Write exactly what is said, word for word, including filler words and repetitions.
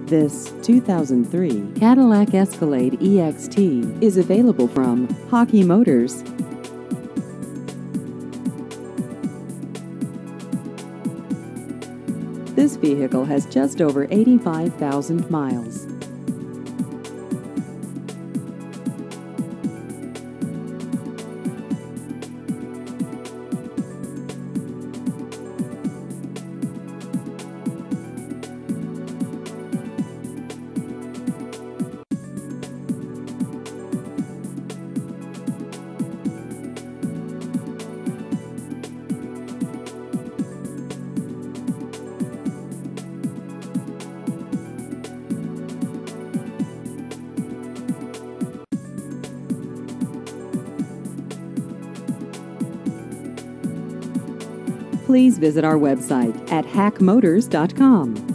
This two thousand three Cadillac Escalade E X T is available from Hockey Motors. This vehicle has just over eighty-five thousand miles. Please visit our website at hack motors dot com.